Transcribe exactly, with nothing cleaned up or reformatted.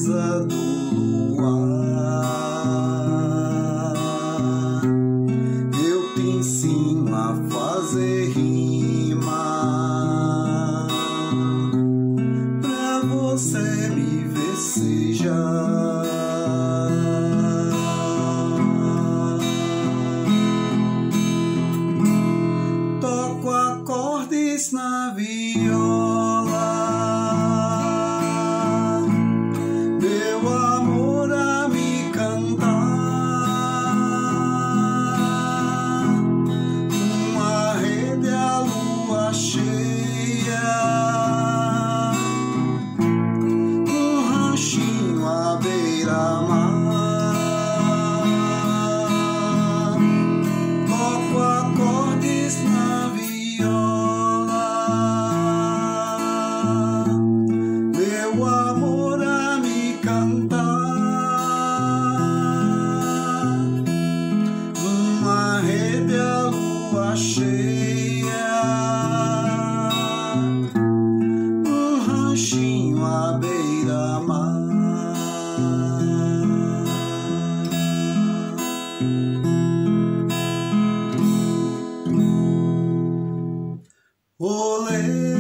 beleza do luar. Eu te ensino a fazer rima pra você me vecejar. Toco acordes na viola, meu amor a me cantar, uma rede à lua cheia, um ranchinho à beira-mar. Toco acordes na viola, meu amor a me cantar, uma rede à lua cheia, um ranchinho à beira-mar. Olê.